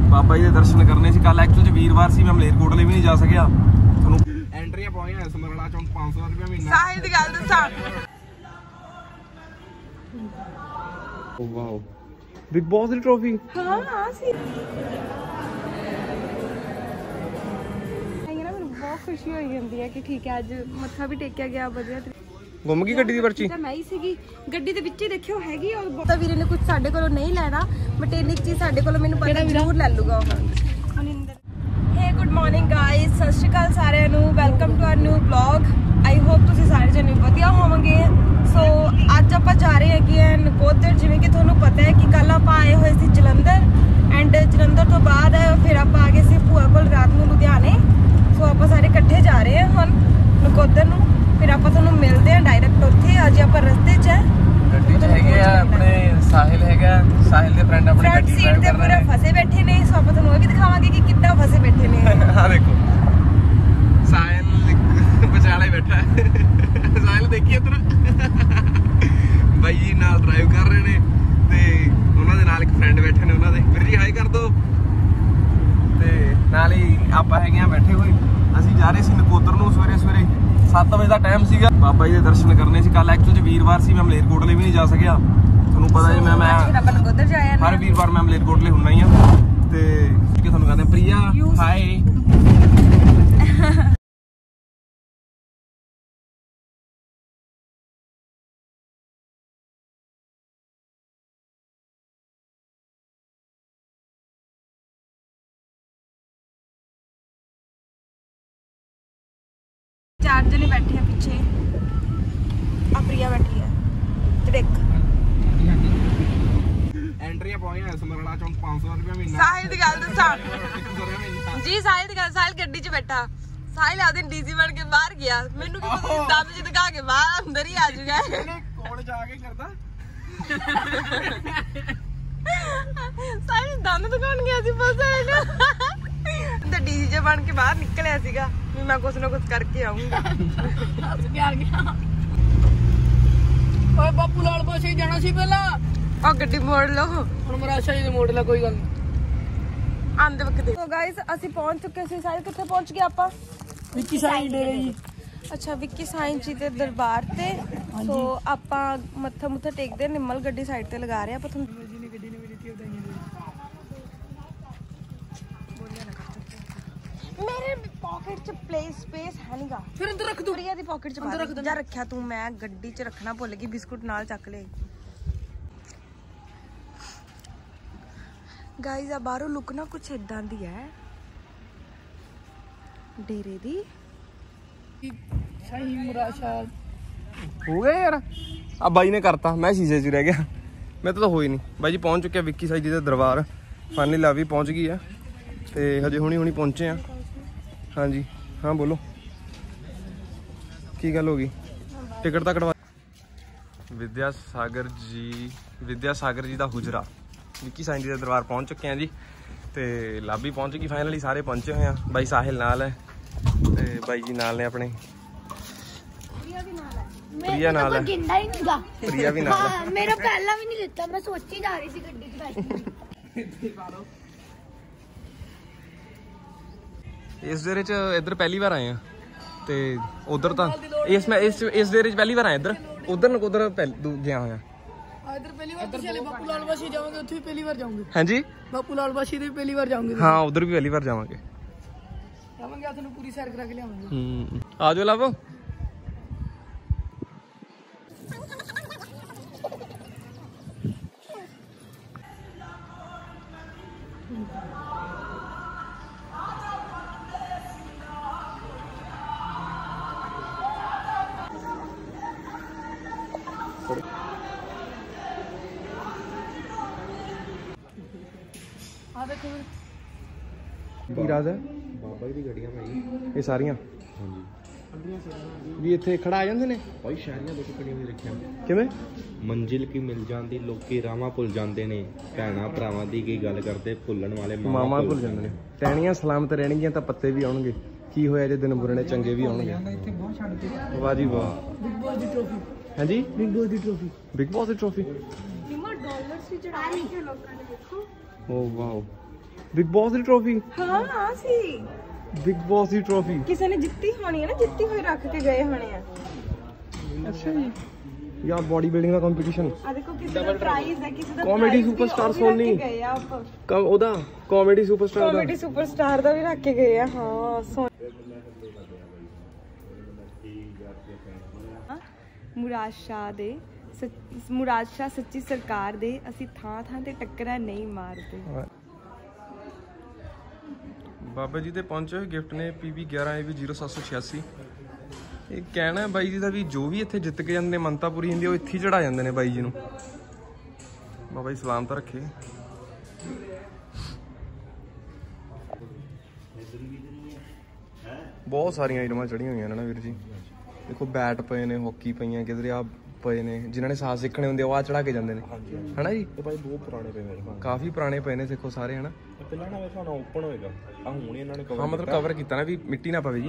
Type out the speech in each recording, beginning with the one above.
ਬਾਬਾ ਜੀ ਦੇ ਦਰਸ਼ਨ ਕਰਨੇ ਸੀ। ਕੱਲ ਐਕਚੁਅਲ 'ਚ ਵੀਰਵਾਰ ਸੀ, ਮੈਂ ਮਲੇਰਕੋਟਲੇ ਵੀ ਨਹੀਂ ਜਾ ਸਕਿਆ। ਤੁਹਾਨੂੰ ਐਂਟਰੀਆਂ ਪਾਈਆਂ ਸਮਰਲਾ ਚੌਂਕ 500 ਰੁਪਏ ਮਹੀਨਾ। ਸਾਹਿਲ ਦੀ ਗੱਲ ਦੱਸਾਂ, ਓ ਵਾਓ, ਬਿਗ ਬੌਸ ਦੀ ਟਰੋਫੀ। ਹਾਂ ਸੀ। ਮੈਨੂੰ ਬਹੁਤ ਖੁਸ਼ੀ ਹੋਈ ਜਾਂਦੀ ਹੈ ਕਿ ਠੀਕ ਹੈ ਅੱਜ ਮੱਥਾ ਵੀ ਟੇਕਿਆ ਗਿਆ ਵਧੀਆ। ਗੁੰਮ ਗਈ ਗੱਡੀ ਦੀ ਪਰਚੀ ਤਾਂ ਮੈਂ ਹੀ ਸੀਗੀ ਗੱਡੀ ਦੇ ਵਿੱਚ ਹੀ, ਦੇਖਿਓ ਹੈਗੀ। ਔਰ ਤਾਂ ਵੀਰੇ ਨੇ ਕੁਝ ਸਾਡੇ ਕੋਲੋਂ ਨਹੀਂ ਲੈਣਾ, ਬਟ ਇੰਨੀ ਚੀਜ਼ ਸਾਡੇ ਕੋਲੋਂ ਮੈਨੂੰ ਪਤਾ ਜ਼ਰੂਰ ਲੈ ਲੂਗਾ ਉਹ। ਹੇ ਗੁੱਡ ਮਾਰਨਿੰਗ ਗਾਇਸ, ਸਤਿ ਸ਼੍ਰੀ ਅਕਾਲ ਸਾਰਿਆਂ ਨੂੰ, welcome to our new vlog. I hope ਤੁਸੀਂ ਸਾਰੇ ਜਣੇ ਵਧੀਆ ਹੋਵੋਗੇ। ਸੋ ਅੱਜ ਆਪਾਂ ਜਾ ਰਹੇ ਹੈਗੇ ਨਕੋਦਰ। ਜਿਵੇਂ ਕਿ ਤੁਹਾਨੂੰ ਪਤਾ ਹੈ ਕਿ ਕੱਲ ਆਪਾਂ ਆਏ ਹੋਏ ਸੀ ਜਲੰਧਰ, ਐਂਡ ਜਲੰਧਰ ਤੋਂ ਬਾਅਦ ਫਿਰ ਆਪਾਂ ਆ ਗਏ ਸੀ ਭੂਆ ਕੋਲ ਰਾਤ ਨੂੰ ਲੁਧਿਆਣੇ। ਸੋ ਆਪਾਂ ਸਾਰੇ ਇਕੱਠੇ ਜਾ ਰਹੇ ਹਾਂ ਹੁਣ ਨਕੋਦਰ ਨੂੰ। ਫਿਰ ਆਪਾਂ ਤੁਹਾਨੂੰ ਮਿਲਦੇ ਹਾਂ ਡਾਇਰੈਕਟ ਉੱਥੇ। ਅੱਜ ਆਪਾਂ ਰਸਤੇ 'ਚ ਗੱਡੀ 'ਚ ਹੈਗੇ ਆ ਆਪਣੇ ਸਾਹਿਲ ਹੈਗਾ, ਸਾਹਿਲ ਦੇ ਫਰੈਂਡ ਆਪਣੇ ਗੱਡੀ ਸੀਟ ਤੇ ਪੂਰੇ ਫਸੇ ਬੈਠੇ ਨੇ। ਸੋ ਆਪਾਂ ਤੁਹਾਨੂੰ ਇਹ ਵੀ ਦਿਖਾਵਾਂਗੇ ਕਿ ਕਿੱਦਾਂ ਫਸੇ ਬੈਠੇ ਨੇ। ਆਹ ਦੇਖੋ ਸਾਹਿਲ ਵਿਚਾਲੇ ਬੈਠਾ ਹੈ। ਸਾਹਿਲ ਦੇਖੀ ਇੱਧਰ ਬਾਈ ਜੀ ਨਾਲ ਡਰਾਈਵ ਕਰ ਰਹੇ ਨੇ ਤੇ ਉਹਨਾਂ ਦੇ ਨਾਲ ਇੱਕ ਫਰੈਂਡ ਬੈਠੇ ਨੇ ਉਹਨਾਂ ਦੇ। ਵੀਰ ਜੀ ਹਾਈ ਕਰ ਦੋ। ਤੇ ਨਾਲ ਹੀ ਆਪਾਂ ਹੈਗੇ ਆ ਬੈਠੇ ਹੋਏ। ਅਸੀਂ ਜਾ ਰਹੇ ਸੀ ਨਕੋਦਰ ਨੂੰ। ਸਵੇਰੇ 7 ਵਜੇ ਦਾ ਟਾਈਮ ਸੀਗਾ। ਬਾਬਾ ਜੀ ਦੇ ਦਰਸ਼ਨ ਕਰਨੇ ਸੀ। ਕੱਲ ਐਕਚੁਅਲ 'ਚ ਵੀਰਵਾਰ ਸੀ, ਮੈਂ ਮਲੇਰਕੋਟਲੇ ਵੀ ਨਹੀਂ ਜਾ ਸਕਿਆ। ਤੁਹਾਨੂੰ ਪਤਾ ਜੀ ਮੈਂ ਹਰ ਵੀਰਵਾਰ ਮੈਂ ਮਲੇਰਕੋਟਲੇ ਹੁੰਦਾ ਹੀ ਆ। ਤੇ ਤੁਹਾਨੂੰ ਕਹਿੰਦੇ ਪ੍ਰਿਆ ਹਾਈ। ਚਾਰ ਜਣੇ ਬੈਠੇ ਆ ਪਿੱਛੇ। ਆ ਪ੍ਰਿਆ ਬੈਠੀ ਹੈ ਤੇ ਦੇਖ ਐਂਟਰੀਆਂ ਪਾਈਆਂ ਸਮਰਲਾ ਚੌਂਕ 500 ਰੁਪਏ ਮਹੀਨਾ। ਸਾਹਿਲ ਦੀ ਗੱਲ ਦੱਸਾਂ ਜੀ, ਸਾਹਿਲ ਦੀ ਗੱਲ, ਸਾਹਿਲ ਗੱਡੀ 'ਚ ਬੈਠਾ। ਸਾਹਿਲ ਆਦੇ ਡੀਜ਼ੀ ਬਣ ਕੇ ਬਾਹਰ ਗਿਆ। ਮੈਨੂੰ ਕੀ ਪਤਾ ਦੰਦ 'ਚ ਦਿਖਾ ਕੇ ਬਾਹਰ ਅੰਦਰ ਹੀ ਆ ਜਾਊਗਾ। ਕੋਲ ਜਾ ਕੇ ਕਰਦਾ ਸਾਹਿਲ ਦੰਦ ਦਿਖਾਉਣ ਗਿਆ ਸੀ ਬਸ। ਤੇ ਡੀਜ਼ੀ 'ਚ ਬਣ ਕੇ ਬਾਹਰ ਨਿਕਲਿਆ ਸੀਗਾ ਵੀ ਮੈਂ ਕੁਛ ਨਾ ਕੁਛ ਕਰਕੇ ਆਉਂਗਾ। ਓਏ ਬਾਪੂ ਲਾਲ ਪਾਸੇ ਜਾਣਾ ਸੀ ਪਹਿਲਾਂ। ਆ ਗੱਡੀ ਮੋੜ ਲਓ ਹੁਣ ਮਰਾਸ਼ਾ ਜੀ ਮੋੜ ਲਾ, ਕੋਈ ਗੱਲ ਨਹੀਂ ਆਂਦੇ ਵਕਤ। ਸੋ ਗਾਇਸ ਅਸੀਂ ਪਹੁੰਚ ਚੁੱਕੇ ਸੀ। ਸਾਹਿਲ ਕਿੱਥੇ ਪਹੁੰਚ ਗਏ ਆਪਾਂ? ਵਿੱਕੀ ਸਾਈਂ ਦੇ ਜੀ। ਅੱਛਾ, ਵਿੱਕੀ ਸਾਈਂ ਜੀ ਦੇ ਦਰਬਾਰ ਤੇ। ਸੋ ਆਪਾਂ ਮੱਥਾ ਮੁੱਥਾ ਟੇਕਦੇ। ਨਿੰਮਲ ਗੱਡੀ ਸਾਈਡ ਤੇ ਲਗਾ ਰਹੇ ਆਪਾਂ। ਤੁਹਾਨੂੰ ਗੱਡੀ ਨੇ ਮੇਰੀ ਵਧਾਈਆਂ ਮੇਰੇ ਪਾਕਟ 'ਚ ਸਪੇਸ ਹੈ ਨਹੀਂਗਾ। ਫਿਰ ਅੰਦਰ ਰੱਖ ਦੂੰ। ਪ੍ਰਿਆ ਦੀ ਪਾਕਟ 'ਚ ਅੰਦਰ ਰੱਖ ਜਾ ਰੱਖਿਆ ਤੂੰ। ਮੈਂ ਗੱਡੀ 'ਚ ਰੱਖਣਾ ਭੁੱਲ ਗਈ। ਬਿਸਕੁਟ ਨਾਲ ਚੱਕ ਲਏ। ਗਾਈਜ਼ ਆ ਬਾਹਰੋਂ ਲੁੱਕ ਨਾ ਕੁਛ ਇਦਾਂ ਦੀ ਹੈ ਡੇਰੇ ਦੀ। ਸਾਈਂ ਮਰਾਸ਼ਾ ਹੋ ਗਿਆ ਯਾਰ। ਆ ਬਾਈ ਨੇ ਕਰਤਾ, ਮੈਂ ਸ਼ੀਸ਼ੇ 'ਚ ਰਹਿ ਗਿਆ। ਮੈਂ ਤਾਂ ਹੋਈ ਨਹੀਂ। ਬਾਈ ਜੀ ਪਹੁੰਚ ਚੁੱਕਿਆ ਵਿੱਕੀ ਸਾਈ ਜੀ ਦੇ ਦਰਬਾਰ। ਫਾਈਨਲੀ ਲਾ ਵੀ ਪਹੁੰਚ ਗਈ ਆ ਤੇ ਹਜੇ ਹੁਣੀ ਪਹੁੰਚੇ ਆ। ਹਾਂਜੀ ਹਾਂ ਬੋਲੋ ਕੀ ਗੱਲ ਹੋ ਗਈ? ਟਿਕਟ ਤਾਂ ਕਟਵਾ। ਵਿਦਿਆ ਸਾਗਰ ਜੀ ਦਾ ਹੁਜਰਾ ਵਿੱਕੀ ਸਾਈਂ ਜੀ ਦੇ ਦਰਬਾਰ ਪਹੁੰਚ ਚੁੱਕੇ ਆ ਜੀ। ਤੇ ਲਾਬੀ ਪਹੁੰਚ ਗਈ ਫਾਈਨਲੀ। ਸਾਰੇ ਪਹੁੰਚੇ ਹੋਏ ਆ। ਬਾਈ ਸਾਹਿਲ ਨਾਲ ਹੈ ਤੇ ਬਾਈ ਜੀ ਨਾਲ ਨੇ ਆਪਣੇ। ਪ੍ਰਿਆ ਨਾਲ ਹੈ। ਪ੍ਰਿਆ ਵੀ ਨਾਲ ਹੈ। ਮੇਰਾ ਪਹਿਲਾਂ ਵੀ ਨਹੀਂ ਦਿੱਤਾ, ਮੈਂ ਸੋਚੀ ਜਾ ਰਹੀ ਸੀ ਗੱਡੀ 'ਚ ਬੈਠੀ। ਇਸ ਡੇਰੇ 'ਚ ਇੱਧਰ ਪਹਿਲੀ ਵਾਰ ਆਏ ਆ ਤੇ ਉਧਰ ਤਾਂ ਇਸ ਡੇਰੇ 'ਚ ਪਹਿਲੀ ਵਾਰ ਆਏ। ਇੱਧਰ ਉਧਰ ਨਕੋਦਰ ਗਿਆ ਹੋਇਆ। ਇੱਧਰ ਪਹਿਲੀ ਵਾਰ ਤੁਸੀਂ ਬਾਪੂ ਲਾਲ ਪਾਸੇ ਜਾਓਗੇ, ਉੱਥੇ ਵੀ ਪਹਿਲੀ ਵਾਰ ਜਾਓਗੇ। ਹਾਂਜੀ ਬਾਪੂ ਲਾਲ ਪਾਸੇ ਦੇ ਪਹਿਲੀ ਵਾਰ ਜਾਓਗੇ। ਹਾਂ ਉਧਰ ਵੀ ਪਹਿਲੀ ਵਾਰ ਜਾਵਾਂਗੇ। ਤੁਹਾਨੂੰ ਪੂਰੀ ਸੈਰ ਕਰਾ ਕੇ ਲਿਆਵਾਂਗੇ। ਆ ਜਾਓ ਲਵ। ਆ ਦੇਖੋ ਕੀ ਰਾਜ ਹੈ? ਬਾਬਾ ਜੀ ਦੀ ਗੱਡੀਆਂ ਭਾਈ ਇਹ ਸਾਰੀਆਂ। ਵੀ ਇੱਥੇ ਖੜਾ ਆ ਜਾਂਦੇ ਨੇ ਭਾਈ ਸ਼ਹਿਰੀਆਂ ਵਿੱਚ ਕਿਹੜੀਆਂ ਵੀ ਰੱਖੀਆਂ। ਕਿਵੇਂ? ਮੰਜ਼ਿਲ ਕੀ ਮਿਲ ਜਾਂਦੀ, ਲੋਕੀ ਰਾਵਾਂ ਭੁੱਲ ਜਾਂਦੇ ਨੇ। ਭੈਣਾਂ ਭਰਾਵਾਂ ਦੀ ਕੀ ਗੱਲ ਕਰਦੇ, ਭੁੱਲਣ ਵਾਲੇ ਮਾਮਾ ਭੁੱਲ ਜਾਂਦੇ ਨੇ। ਟਹਿਣੀਆਂ ਸਲਾਮਤ ਰਹਿਣਗੀਆਂ ਤਾਂ ਪੱਤੇ ਵੀ ਆਉਣਗੇ। ਕੀ ਹੋਇਆ ਜੇ ਦਿਨ ਬੁਰੇ ਨੇ ਚੰਗੇ ਵੀ ਆਉਣਗੇ। ਵਾਹ ਜੀ ਵਾਹ। ਬਿਗ ਬੌਸ ਦੀ ਟਰੋਫੀ। ਹਾਂਜੀ ਬਿਗ ਬੌਸ ਦੀ ਟਰੋਫੀ। ਬਿਗ ਬੌਸ ਦੀ ਟਰੋਫੀ। ਡਾਲਰਸ ਵੀ ਚੜਾ ਰਹੇ ਲੋਕਾਂ ਨੇ, ਦੇਖੋ। Oh wow. ਬਿਗ ਬੌਸ ਦੀ ਟਰੋਫੀ? ਹਾਂ ਆ ਸੀ ਬਿਗ ਬੌਸ ਦੀ ਟਰੋਫੀ ਕਿਸੇ ਨੇ ਜਿੱਤੀ ਹੋਣੀ ਹੈ ਨਾ, ਜਿੱਤੀ ਹੋਈ ਰੱਖ ਕੇ ਗਏ ਹੋਣੇ ਆ। ਅੱਛਾ ਜੀ। ਯਾਰ ਬੋਡੀ ਬਿਲਡਿੰਗ ਦਾ ਕੰਪੀਟੀਸ਼ਨ। ਆ ਦੇਖੋ ਕਿਸੇ ਦਾ ਪ੍ਰਾਈਜ਼ ਹੈ, ਕਿਸੇ ਦਾ ਕਾਮੇਡੀ ਸੁਪਰਸਟਾਰ ਸੋਨੀ ਗਏ ਆ ਆਪਾਂ। ਉਹਦਾ ਕਾਮੇਡੀ ਸੁਪਰਸਟਾਰ ਦਾ ਵੀ ਰੱਖ ਕੇ ਗਏ ਆ। ਹਾਂ ਮੁਰਾਦ ਸ਼ਾਹ ਸੱਚੀ ਸਰਕਾਰ ਦੇ, ਅਸੀਂ ਥਾਂ ਥਾਂ ਤੇ ਟੱਕਰਾਂ ਨਹੀਂ ਮਾਰਦੇ। ਬਾਬਾ ਜੀ ਦੇ ਪਹੁੰਚੇ ਹੋਏ ਗਿਫਟ ਨੇ PB 11 AB 0786। ਇਹ ਕਹਿਣਾ ਹੈ ਬਾਈ ਜੀ ਦਾ ਵੀ ਜੋ ਵੀ ਇੱਥੇ ਜਿੱਤ ਕੇ ਜਾਂਦੇ ਨੇ, ਮੰਨਤਾ ਪੂਰੀ ਹੁੰਦੀ, ਉਹ ਇੱਥੇ ਚੜਾ ਜਾਂਦੇ ਨੇ ਬਾਈ ਜੀ ਨੂੰ। ਬਾਬਾ ਜੀ ਸਲਾਮ ਤਾਂ ਰੱਖੇ। ਬਹੁਤ ਸਾਰੀਆਂ ਆਈਟਮਾਂ ਚੜੀਆਂ ਹੋਈਆਂ ਨੇ ਨਾ ਵੀਰ ਜੀ। ਦੇਖੋ ਬੈਟ ਪਏ ਨੇ, ਹਾਕੀ ਪਈਆਂ, ਕਿਧਰੇ ਆ ਪਏ ਨੇ, ਜਿਨ੍ਹਾਂ ਨੇ ਸਾਜ਼ ਸਿੱਖਣੇ ਹੁੰਦੇ ਉਹ ਆ ਚੜਾ ਕੇ ਜਾਂਦੇ ਨੇ, ਹਨਾ ਜੀ। ਇਹ ਭਾਈ ਬਹੁਤ ਪੁਰਾਣੇ ਪਏ ਮੇਰੇ ਕੋਲ, ਕਾਫੀ ਪੁਰਾਣੇ ਪਏ ਨੇ ਦੇਖੋ ਸਾਰੇ, ਹਨਾ। ਪਹਿਲਾਂ ਨਾ ਵੇਖੋ ਨਾ ਓਪਨ ਹੋਏਗਾ, ਆ ਹੁਣ ਇਹਨਾਂ ਨੇ ਕਵਰ ਹਾਂ ਮਤਲਬ ਕਵਰ ਕੀਤਾ ਨਾ ਵੀ ਮਿੱਟੀ ਨਾ ਪਵੇ ਜੀ।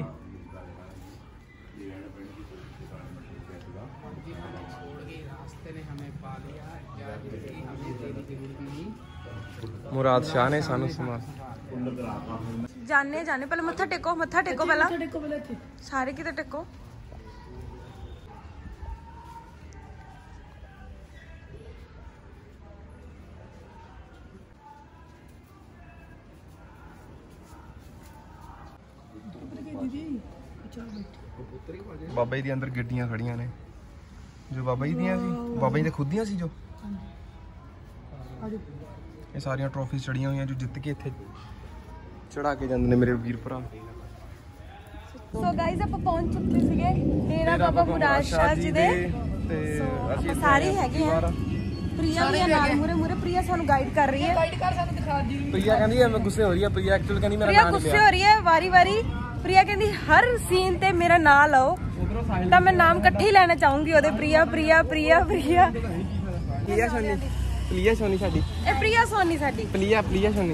ਮੁਰਾਦ ਸ਼ਾਹ ਨੇ ਸਾਨੂੰ ਸਮਾਨ ਜਾਣੇ ਪਹਿਲਾਂ ਮੱਥਾ ਟੇਕੋ ਪਹਿਲਾਂ ਸਾਰੇ ਕਿਤੇ ਟੇਕੋ। ਬਾਬਾ ਜੀ ਦੇ ਅੰਦਰ ਗੱਡੀਆਂ ਖੜੀਆਂ ਨੇ, ਜੋ ਬਾਬਾ ਜੀ ਦੀਆਂ ਸੀ, ਬਾਬਾ ਜੀ ਦੇ ਖੁਦ ਦੀਆਂ ਸੀ ਜੋ। ਇਹ ਸਾਰੀਆਂ ਟਰੋਫੀਜ਼ ਚੜੀਆਂ ਹੋਈਆਂ ਜੋ ਜਿੱਤ ਕੇ ਇੱਥੇ ਚੜਾ ਕੇ ਜਾਂਦੇ ਨੇ ਮੇਰੇ ਵੀਰ ਭਰਾ। ਸੋ ਗਾਇਜ਼ ਆਪਾਂ ਪਹੁੰਚ ਚੁੱਕੇ ਸੀਗੇ ਡੇਰਾ ਬਾਬਾ ਮੁਰਾਦ ਸ਼ਾਹ ਜੀ ਦੇ, ਤੇ ਅਸੀਂ ਸਾਰੇ ਹੈਗੇ ਆ। ਪ੍ਰਿਆ ਵੀ ਨਾਲ ਮੂਰੇ ਪ੍ਰਿਆ ਸਾਨੂੰ ਗਾਈਡ ਕਰ ਰਹੀ ਹੈ। ਪ੍ਰਿਆ ਕਹਿੰਦੀ ਮੈਂ ਗੁੱਸੇ ਹੋ ਰਹੀ ਹੈ। ਪ੍ਰਿਆ ਐਕਚੁਅਲ ਕਹਿੰਦੀ ਮੇਰਾ ਨਾਮ ਗੁੱਸੇ ਹੋ ਰਹੀ ਹੈ ਵਾਰੀ ਪ੍ਰਿਆ ਕਹਿੰਦੀ ਹਰ ਸੀਨ ਤੇ ਮੇਰਾ ਨਾਮ ਲਓ, ਤਾਂ ਮੈਂ ਨਾਮ ਇਕੱਠੇ ਹੀ ਲੈਣਾ ਚਾਹੂੰਗੀ ਉਹਦੇ। ਪ੍ਰਿਆ ਸੋਨੀ ਸਾਡੀ, ਇਹ ਪ੍ਰਿਆ ਸੋਨੀ ਸਾਡੀ, ਪ੍ਰਿਆ ਸੋਨੀ।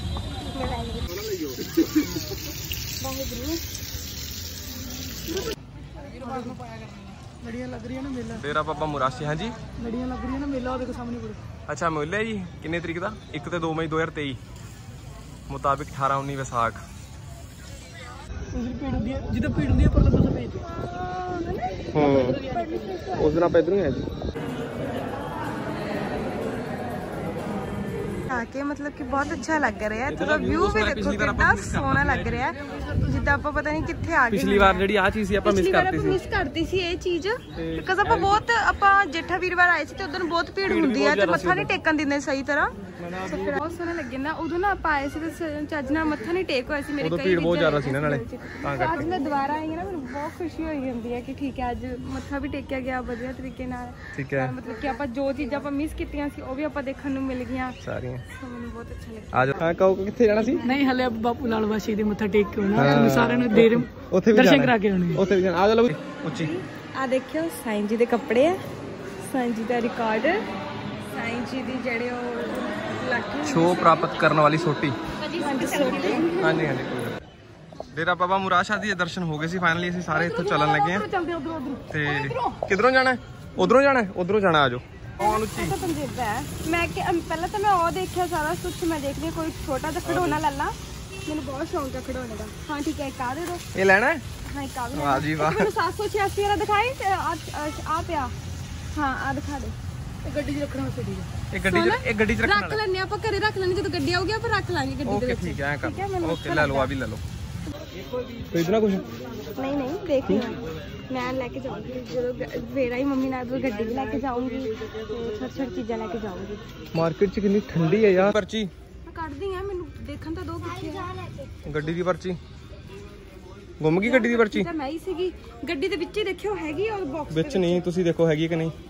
ਲੜੀਆਂ ਲੱਗ ਰਹੀਆਂ ਨਾ ਮੇਲਾ, ਡੇਰਾ ਬਾਬਾ ਮੁਰਾਦ ਸ਼ਾਹ। ਹਾਂਜੀ ਲੜੀਆਂ ਲੱਗ ਰਹੀਆਂ ਨਾ ਮੇਲਾ, ਉਹਦੇ ਸਾਹਮਣੇ ਬੜੇ। ਅੱਛਾ ਮੇਲਾ ਹੈ ਜੀ। ਕਿੰਨੇ ਤਰੀਕ ਦਾ? 1 ਤੇ 2 ਮਈ 2023 ਮੁਤਾਬਿਕ 18-19 ਵਿਸਾਖ। ਭੀੜ ਹੁੰਦੀ ਹੈ, ਜਿੱਦਾਂ ਭੀੜ ਹੁੰਦੀ ਹੈ ਪਰ ਤਾਂ ਭੇਜ ਦਿਓ। ਹਾਂ ਉਸ ਦਿਨ ਆਪਾਂ ਇਧਰੋਂ ਹੀ ਆਏ ਸੀ। आके मतलब कि बहुत अच्छा लग रहा है। थोड़ा व्यू भी देखो कितना सोहना लग रहा है, जिद्दां ਆਪਾਂ ਪਤਾ ਨਹੀਂ ਕਿੱਥੇ ਆ ਗਏ। ਪਿਛਲੀ ਵਾਰ ਜਿਹੜੀ ਆ ਚੀਜ਼ ਸੀ ਆਪਾਂ ਮਿਸ ਕਰਤੀ ਸੀ ਇਹ ਚੀਜ਼, ਬਿਕਾਜ਼ ਆਪਾਂ ਜੇਠਾ ਵੀਰਵਾਰ ਆਏ ਸੀ ਤੇ ਉਦੋਂ ਬਹੁਤ ਭੀੜ ਹੁੰਦੀ ਹੈ ਤੇ ਮੱਥਾ ਨਹੀਂ ਟੇਕਣ ਦਿੰਦੇ ਸਹੀ ਤਰ੍ਹਾਂ। ਬਹੁਤ ਸੋਹਣਾ ਲੱਗੇ ਨਾ। ਉਦੋਂ ਨਾ ਆਪਾਂ ਆਏ ਸੀ ਤੇ ਚੱਜ ਨਾਲ ਮੱਥਾ ਨਹੀਂ ਟੇਕ ਹੋਇਆ ਸੀ ਮੇਰੇ। ਭੀੜ ਬਹੁਤ ਜ਼ਿਆਦਾ ਸੀ ਨਾ ਨਾਲੇ, ਤਾਂ ਕਰਕੇ ਅੱਜ ਮੈਂ ਦੁਬਾਰਾ ਆਈ ਹਾਂ ਨਾ, ਮੈਨੂੰ ਬਹੁਤ ਖੁਸ਼ੀ ਹੋਈ ਜਾਂਦੀ ਹੈ ਕਿ ਠੀਕ ਹੈ ਅੱਜ ਮੱਥਾ ਵੀ ਟੇਕਿਆ ਗਿਆ ਵਧੀਆ ਤਰੀਕੇ ਨਾਲ। ਠੀਕ ਹੈ, ਮਤਲਬ ਕਿ ਆਪਾਂ ਜੋ ਚੀਜ਼ਾਂ ਆਪਾਂ ਮਿਸ ਕੀਤੀਆਂ ਸੀ ਉਹ ਵੀ ਆਪਾਂ ਦੇਖਣ ਨੂੰ ਮਿਲ ਗਈਆਂ ਸਾਰੀਆਂ। ਮੈਨੂੰ ਬਹੁਤ ਅੱਛਾ ਲੱਗਿਆ। ਆ ਜਾ ਕਹੋ ਕਿੱਥੇ ਜਾਣਾ ਸੀ? ਨਹੀਂ ਹਲੇ ਬਾਪੂ ਲਾਲ ਬਾਸ਼ੀ ਦੇ ਮੱਥਾ ਟੇਕ ਕੇ ਆਉਣਾ, ਸਾਰਿਆਂ ਨੂੰ ਦੇਰ ਦਰਸ਼ਨ ਕਰਾ ਕੇ ਆਉਣੇ। ਉੱਥੇ ਵੀ ਜਾਣਾ। ਆ ਜਾ ਲਓ ਉੱਚੀ। ਆ ਦੇਖਿਓ ਸਾਈਂ ਜੀ ਦੇ ਕੱਪੜੇ ਆ, ਸਾਈਂ ਜੀ ਦਾ ਰਿਕਾਰਡ, ਸਾਈਂ ਜੀ ਦੀ ਜਿਹੜੇ ਉਹ ਲਾਠੀ ਸ਼ੋਅ ਪ੍ਰਾਪਤ ਕਰਨ ਵਾਲੀ ਸੋਟੀ। ਹਾਂਜੀ ਡੇਰਾ ਬਾਬਾ ਮੁਰਾਦ ਸ਼ਾਹ ਦੇ ਦਰਸ਼ਨ ਹੋ ਗਏ ਸੀ ਫਾਈਨਲੀ। ਅਸੀਂ ਸਾਰੇ ਇੱਥੋਂ ਚੱਲਣ ਲੱਗੇ ਆ ਤੇ ਕਿੱਧਰੋਂ ਜਾਣਾ? ਉਧਰੋਂ ਜਾਣਾ। ਆਜੋ ਪੰਜੇਬਾ ਹੈ। ਮੈਂ ਪਹਿਲਾਂ ਤਾਂ ਮੈਂ ਉਹ ਦੇਖਿਆ ਸਾਰਾ ਕੁਛ, ਮੈਂ ਦੇਖਦੀ ਹਾਂ ਕੋਈ ਛੋਟਾ ਜਿਹਾ ਖਿਡੌਣਾ ਲੈ ਲਾ, ਮੈਨੂੰ ਬਹੁਤ ਸ਼ੌਂਕ ਹੈ ਖਿਡੌਣੇ ਦਾ। ਹਾਂ ਠੀਕ ਹੈ, ਇੱਕ ਆ ਦੇ ਦੋ। ਇਹ ਲੈਣਾ ਹੈ? ਹਾਂ ਇੱਕ ਆ ਵੀ ਵਾਹ ਜੀ ਵਾਹ। ਮੈਨੂੰ 786 ਵਾਲਾ ਦਿਖਾਈ ਤੇ ਆ ਪਿਆ। ਹਾਂ ਆ ਦਿਖਾ ਦੇ। ਇਹ ਗੱਡੀ 'ਚ ਰੱਖਣਾ ਵਾਸਤੇ ਠੀਕ ਹੈ। ਇਹ ਗੱਡੀ 'ਚ ਰੱਖ ਲੈਣੇ ਆਪਾਂ, ਘਰੇ ਰੱਖ ਲੈਣੇ, ਜਦੋਂ ਗੱਡੀ ਆਊਗੀ ਆਪਾਂ ਰੱਖ ਲਾਂਗੇ ਗੱਡੀ ਦੇ ਵਿੱਚ। ਓਕੇ ਠੀਕ ਹੈ, ਐ ਕਰ। ਓਕੇ ਲੈ ਲਓ, ਆ ਵੀ ਲੈ ਲਓ। ਖਰੀਦਣਾ ਕੁਝ? ਨਹੀਂ ਦੇਖ ਲਿਆ, ਮੈਂ ਲੈ ਕੇ ਜਾਊਂਗੀ ਜਦੋਂ ਵੇਰਾ ਹੀ ਮੰਮੀ ਨਾਲ ਗੱਡੀ ਵੀ ਲੈ ਕੇ ਜਾਊਂਗੀ ਤੇ ਛੋਟੀ ਚੀਜ਼ਾਂ ਲੈ ਕੇ ਜਾਊਂਗੀ। ਮਾਰਕੀਟ 'ਚ ਕਿੰਨੀ ਠੰਡੀ ਹੈ ਯਾਰ। ਪਰਚੀ ਮੈਂ ਕੱਢਦੀ ਆ, ਮੈਨੂੰ ਦੇਖਣ ਤਾਂ ਦੋ ਕਿੱਥੇ ਆ ਗੱਡੀ ਦੀ ਪਰਚੀ। ਗੁੰਮ ਗਈ ਗੱਡੀ ਦੀ ਪਰਚੀ? ਮੈਂ ਹੀ ਸੀਗੀ ਗੱਡੀ ਦੇ ਵਿੱਚ ਹੀ, ਦੇਖਿਓ ਹੈਗੀ ਉਹ ਬਾਕਸ ਵਿੱਚ ਨਹੀਂ। ਤੁਸੀਂ ਦੇਖੋ ਹੈਗੀ ਕਿ ਨਹੀਂ,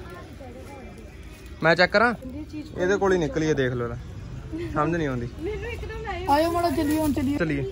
ਮੈਂ ਚੈੱਕ ਕਰਾਂ। ਇਹਦੇ ਕੋਲ ਹੀ ਨਿਕਲੀ ਹੈ, ਦੇਖ ਲਓ। ਸਮਝ ਨਹੀਂ ਆਉਂਦੀ। ਮੈਨੂੰ ਇੱਕਦਮ ਆਇਓ ਮਾੜਾ ਚੱਲੀਏ, ਹੁਣ ਚੱਲੀਏ।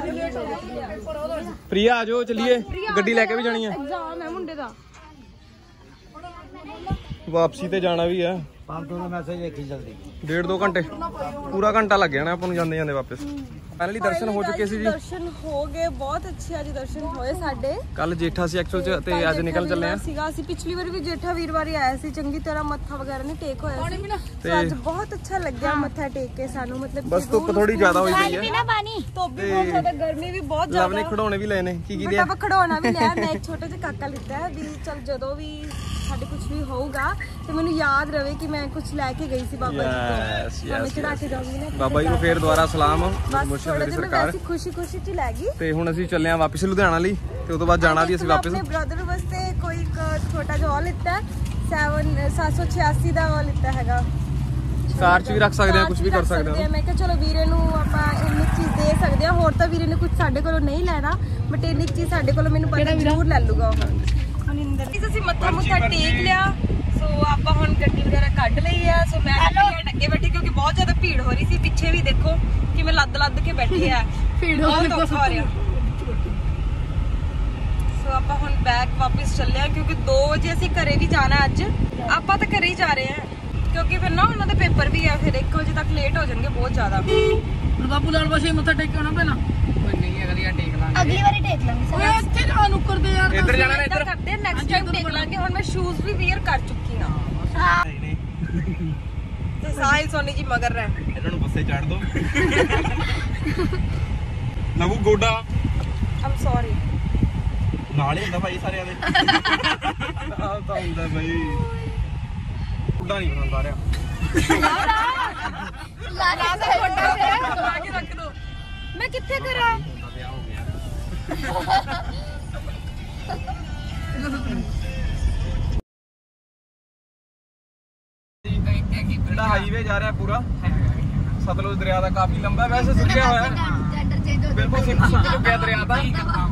ਪ੍ਰਿਆ ਆ ਜਾਓ, ਚੱਲੀਏ। ਗੱਡੀ ਲੈ ਕੇ ਵੀ ਜਾਣੀ ਹੈ। ਐਗਜ਼ਾਮ ਹੈ ਮੁੰਡੇ ਦਾ, ਵਾਪਸੀ ਤੇ ਜਾਣਾ ਵੀ ਹੈ। डेढ़ 2 घंटे पूरा घंटा लग गया ना अपन जाते जाते वापस। फाइनली दर्शन हो चुके सी जी। दर्शन हो गए, बहुत अच्छे आज दर्शन होए साडे। कल जेठा सी एक्चुअल च ते आज निकल चले हैं सीगा सी पिछली बार भी जेठा वीरवार ही आया सी, चंगी तरह मत्था वगैरह नहीं टेक होया सी, तो आज बहुत अच्छा लग गया मत्था टेक के सानू। मतलब बस धुप थोड़ी ज्यादा हो गई है, तो भी बहुत ज्यादा गर्मी भी बहुत ज्यादा। लव ने खड़ौने भी लेने की लिया, खड़ौना भी लिया। मैं एक छोटा जिहा काका लिता है भी चल जदों भी ਸਾਡੇ ਕੁਝ ਵੀ ਹੋਊਗਾ ਤੇ ਮੈਨੂੰ ਯਾਦ ਰਵੇ ਕਿ ਮੈਂ ਕੁਝ ਲੈ ਕੇ ਗਈ ਸੀ ਬਾਬਾ ਜੀ ਤੋਂ। ਮੈਂ ਚੜਾ ਕੇ ਜਾਊਂਗੀ ਨਾ ਬਾਬਾ ਜੀ ਨੂੰ ਫੇਰ ਦੁਬਾਰਾ ਸਲਾਮ ਮੁਰਸ਼ਿਦ ਮੇਰੀ ਸਰਕਾਰ। ਖੁਸ਼ੀ ਖੁਸ਼ੀ ਚ ਲੈ ਗਈ ਤੇ ਹੁਣ ਅਸੀਂ ਚੱਲੇ ਆਂ ਵਾਪਸ ਲੁਧਿਆਣਾ ਲਈ ਤੇ ਉਸ ਤੋਂ ਬਾਅਦ ਜਾਣਾ ਵੀ ਅਸੀਂ ਵਾਪਸ। ਆਪਣੇ ਬ੍ਰਦਰ ਵਾਸਤੇ ਕੋਈ ਇੱਕ ਛੋਟਾ ਜਿਹਾ ਲਿੱਤਾ 786 ਦਾ ਉਹ ਲਿੱਤਾ ਹੈਗਾ। ਕਾਰ ਚ ਵੀ ਰੱਖ ਸਕਦੇ ਆ, ਕੁਝ ਵੀ ਕਰ ਸਕਦੇ ਆ। ਮੈਂ ਕਿਹਾ ਚਲੋ ਵੀਰੇ ਨੂੰ ਆਪਾਂ ਇੰਨੀ ਚੀਜ਼ ਦੇ ਸਕਦੇ ਆ, ਹੋਰ ਤਾਂ ਵੀਰੇ ਨੇ ਕੁਝ ਸਾਡੇ ਕੋਲੋਂ ਨਹੀਂ ਲੈਣਾ, ਬਟ ਇੰਨੀ ਚੀਜ਼ ਸਾਡੇ ਕੋਲੋਂ ਮੈਨੂੰ ਪਤਾ ਜ਼ਰੂਰ ਲੈ ਲੂਗਾ ਉਹ। ਅਸੀਂ ਮੱਥਾ ਮੁੱਥਾ ਟੇਕ ਲਿਆ, ਸੋ ਆਪਾਂ ਹੁਣ ਗੱਡੀ ਵਗੈਰਾ ਕੱਢ ਲਈ ਆ। ਸੋ ਮੈਂ ਅੱਗੇ ਬੈਠੀ ਕਿਉਂਕਿ ਬਹੁਤ ਜ਼ਿਆਦਾ ਭੀੜ ਹੋ ਰਹੀ ਸੀ, ਪਿੱਛੇ ਵੀ ਦੇਖੋ ਕਿਵੇਂ ਲੱਦ ਕੇ ਬੈਠੇ ਆ, ਬਹੁਤ ਔਖਾ ਹੋ ਰਿਹਾ। ਸੋ ਆਪਾਂ ਹੁਣ ਬੈਕ ਵਾਪਸ ਚੱਲੇ ਆ ਕਿਉਂਕਿ 2 ਵਜੇ ਅਸੀਂ ਘਰੇ ਵੀ ਜਾਣਾ ਅੱਜ। ਆਪਾਂ ਤਾਂ ਘਰੇ ਹੀ ਜਾ ਰਹੇ ਆ ਕਿਉਂਕਿ ਫਿਰ ਨਾ ਉਹਨਾਂ ਦੇ ਪੇਪਰ ਵੀ ਆ, ਫਿਰ 1 ਵਜੇ ਤੱਕ ਲੇਟ ਹੋ ਜਾਣਗੇ ਬਹੁਤ ਜ਼ਿਆਦਾ। ਬਾਬੂ ਲਾਲ ਬਾਸ਼ੇ ਮੱਥਾ ਟੇਕ ਕੇ ਆਉਣਾ ਪੈਣਾ। ਕੋਈ ਨਹੀਂ, ਅਗਲੀ ਵਾਰ ਟੇਕ ਲਾਂਗੇ, ਅਗਲੀ ਵਾਰੀ ਟੇਕ ਲਾਂਗੇ। ਓਏ ਇੱਥੇ ਜਾ ਨੁੱਕਰ ਦੇ ਯਾਰ, ਇੱਧਰ ਜਾਣਾ ਨਾ, ਇੱਧਰ ਕਰਦੇ ਨੈਕਸਟ ਟਾਈਮ ਟੇਕ ਲਾਂਗੇ। ਹੁਣ ਮੈਂ ਸ਼ੂਜ਼ ਵੀ ਵੇਅਰ ਕਰ ਚੁੱਕੀ ਹਾਂ ਤੇ ਸਾਹਿਲ ਸੋਨੀ ਜੀ ਮਗਰ ਰਹਿ। ਇਹਨਾਂ ਨੂੰ ਬੱਸੇ ਚੜ ਦੋ। ਲਵੂ ਗੋਡਾ ਆਮ ਸੌਰੀ ਨਾਲ ਹੀ ਹੁੰਦਾ ਭਾਈ ਸਾਰਿਆਂ ਦੇ। ਨਾਲ ਤਾਂ ਹੁੰਦਾ ਭਾਈ, ਗੋਡਾ ਨਹੀਂ ਬਣਾਉਂਦਾ ਰਿਹਾ। ਮੈਂ ਕਿੱਥੇ ਕਰਾਂ? ਜਿਹੜਾ ਹਾਈਵੇ ਜਾ ਰਿਹਾ ਪੂਰਾ ਸਤਲੁਜ ਦਰਿਆ ਦਾ, ਕਾਫੀ ਲੰਬਾ ਵੈਸੇ ਸੁੱਕਿਆ ਹੋਇਆ, ਬਿਲਕੁਲ ਸੁੱਕ ਚੁੱਕਿਆ ਦਰਿਆ ਦਾ।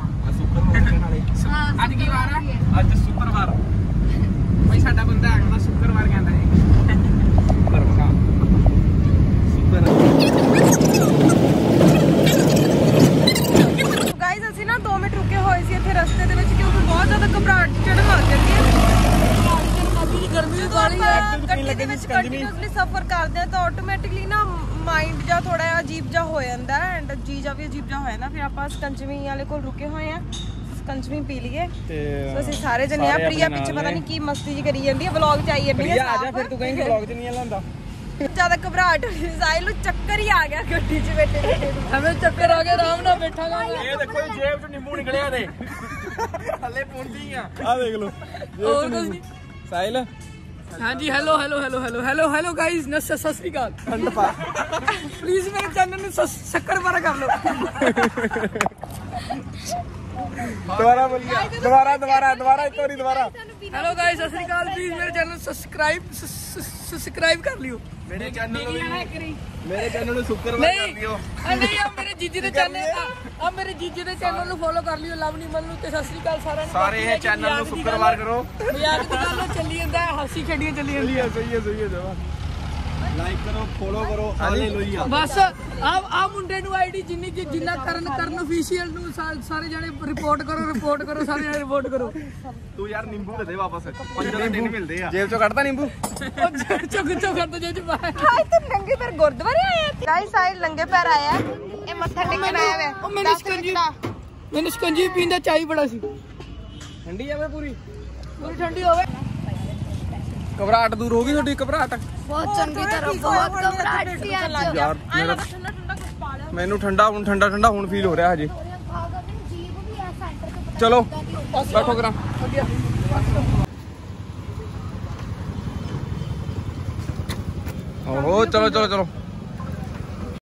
ਅੱਜ ਕੀ ਵਾਰ ਆ? ਅੱਜ ਸ਼ੁੱਕਰਵਾਰ। ਬਈ ਸਾਡਾ ਬੰਦਾ ਆਖਦਾ ਸ਼ੁੱਕਰਵਾਰ ਕਹਿੰਦਾ ਹੈ। ਗਾਇਸ ਅਸੀਂ ਨਾ 2 ਮਿੰਟ ਰੁਕੇ ਹੋਏ ਸੀ ਇੱਥੇ ਰਸਤੇ ਦੇ ਵਿੱਚ ਕਿਉਂਕਿ ਬਹੁਤ ਜ਼ਿਆਦਾ ਘਬਰਾਹਟ ਚੜ੍ਹਨ ਲੱਗ ਜਾਂਦੀ ਹੈ। ਗਰਮੀ ਵਾਲੀ ਗੱਡੀ ਦੇ ਵਿੱਚ ਕੰਟੀਨਿਊਸਲੀ ਸਫ਼ਰ ਕਰਦੇ ਆ ਤਾਂ ਆਟੋਮੈਟਿਕਲੀ ਨਾ ਮਾਈਂਡ ਜਾਂ ਥੋੜਾ ਜਿਹਾ ਅਜੀਬ ਜਿਹਾ ਹੋ ਜਾਂਦਾ ਐਂਡ ਜੀ ਜਾ ਵੀ ਅਜੀਬ ਜਿਹਾ ਹੋ ਜਾਂਦਾ। ਫਿਰ ਆਪਾਂ ਸਕੰਜਵੀ ਵਾਲੇ ਕੋਲ ਰੁਕੇ ਹੋਏ ਆ, ਸਕੰਜਵੀ ਪੀ ਲਈਏ। ਸੋ ਅਸੀਂ ਸਾਰੇ ਜਣੇ ਆ, ਪ੍ਰਿਆ ਪਿੱਛੇ ਪਤਾ ਨਹੀਂ ਕੀ ਮਸਤੀ ਜੀ ਕਰੀ ਜਾਂਦੀ ਹੈ, ਵਲੌਗ ਚ ਆਈ ਜਾਂਦੀ ਹੈ। ਆ ਜਾ ਫਿਰ, ਤੂੰ ਕਹੇਂਗੀ ਵਲੌਗ ਚ ਨਹੀਂ ਲਾਉਂਦਾ। ਜ਼ਿਆਦਾ ਘਬਰਾਹਟ ਹੋਈ, ਸਾਹਿਲ ਨੂੰ ਚੱਕਰ ਹੀ ਆ ਗਿਆ ਗੱਡੀ 'ਚ ਬੈਠੇ। ਐਵੇਂ ਚੱਕਰ ਆ ਗਿਆ, ਆਰਾਮ ਨਾਲ ਬੈਠਾਂਗਾ। ਇਹ ਦੇਖੋ ਜੇਬ ਚ ਨਿੰਬੂ ਨਿਕਲਿਆ ਨੇ, ਹੱਲੇ ਪੁੰਜੀ ਆ ਦੇਖ ਲਓ। ਹੋਰ ਕੁਝ ਨਹੀਂ। ਸਾਹਿਲ ਹਾਂਜੀ, ਹੈਲੋ ਗਾਇਸ, ਸਤਿ ਸ੍ਰੀ ਅਕਾਲ। ਠੰਡ ਪਾ ਪਲੀਜ਼ ਮੇਰੇ ਚੈਨਲ ਨੂੰ ਸ਼ੱਕਰਪਾਰਾ ਕਰ ਲਓ। ਦੁਬਾਰਾ ਬੋਲੀਏ, ਦੁਬਾਰਾ ਇੱਕ ਵਾਰੀ ਦੁਬਾਰਾ। ਹੈਲੋ ਗਾਇਸ, ਸਤਿ ਸ੍ਰੀ ਅਕਾਲ। ਪਲੀਜ਼ ਮੇਰੇ ਚੈਨਲ ਨੂੰ ਸਬਸਕ੍ਰਾਈਬ ਕਰ ਲਿਓ। ਮੇਰੇ ਚੈਨਲ ਨੂੰ ਸ਼ੁੱਕਰਵਾਰ ਕਰ ਦਿਓ। ਨਹੀਂ ਆ ਮੇਰੇ ਜੀਜੀ ਦੇ ਚੈਨਲ ਨੂੰ ਫੋਲੋ ਕਰ ਲਿਓ, ਲਵ ਨਿਮਲ ਨੂੰ। ਤੇ ਸਤਿ ਸ੍ਰੀ ਅਕਾਲ ਸਾਰਿਆਂ ਨੂੰ। ਸਾਰੇ ਇਹ ਚੈਨਲ ਨੂੰ ਸ਼ੁੱਕਰਵਾਰ ਕਰੋ। ਮਜ਼ਾਕ ਦੀ ਗੱਲ ਚੱਲੀ ਜਾਂਦਾ, ਹਾਸੀ ਖੇਡੀਆਂ ਚੱਲੀ ਜਾਂਦੀਆਂ। ਸਹੀ ਹੈ ਜਵਾ। ਲਾਈਕ ਕਰੋ, ਫੋਲੋ ਕਰੋ, ਹਾਲੇਲੂਇਆ। ਬਸ ਆ ਮੁੰਡੇ ਨੂੰ ਆਈਡੀ ਜਿੰਨਾ ਕਰਨ ਅਫੀਸ਼ੀਅਲ ਨੂੰ ਸਾਰੇ ਜਣੇ ਰਿਪੋਰਟ ਕਰੋ ਸਾਰੇ ਜਣੇ ਰਿਪੋਰਟ ਕਰੋ। ਤੂੰ ਯਾਰ ਨਿੰਬੂ ਦੇ ਦੇ ਵਾਪਸ, 5 ਦਿਨ ਮਿਲਦੇ ਆ। ਜੇਬ ਚੋਂ ਕੱਢਦਾ ਨਿੰਬੂ, ਚੁੱਕ ਕਰ ਦੋ ਜੇ ਚ ਪਾਇਆ। ਹਾਏ ਤੂੰ ਨੰਗੇ ਪੈਰ ਗੁਰਦੁਆਰੇ ਆਇਆ? ਗਾਇਸ ਸਾਹਿਲ ਨੰਗੇ ਪੈਰ ਆਇਆ, ਇਹ ਮੱਥਾ ਟੇਕਣ ਆਇਆ ਵੇ। ਉਹ ਮੈਨੂੰ ਸਕੰਜੀ ਪੀਂਦਾ ਚਾਹੀ ਬੜਾ ਸੀ। ਠੰਡੀ ਜਾਵੇ ਪੂਰੀ ਠੰਡੀ ਹੋਵੇ। ਘਬਰਾਹਟ ਦੂਰ ਹੋ ਗਈ ਤੁਹਾਡੀ? ਘਬਰਾਹਟ ਬਹੁਤ ਚੰਗੀ ਤਰ੍ਹਾਂ, ਬਹੁਤ ਘਬਰਾਹਟ ਸੀ ਅੱਜ। ਯਾਰ ਮੈਨੂੰ ਠੰਡਾ ਹੁਣ ਫੀਲ ਹੋ ਰਿਹਾ ਹਜੇ। ਚਲੋ ਬੈਠੋ ਕਰਾਂ। ਓਹੋ ਚਲੋ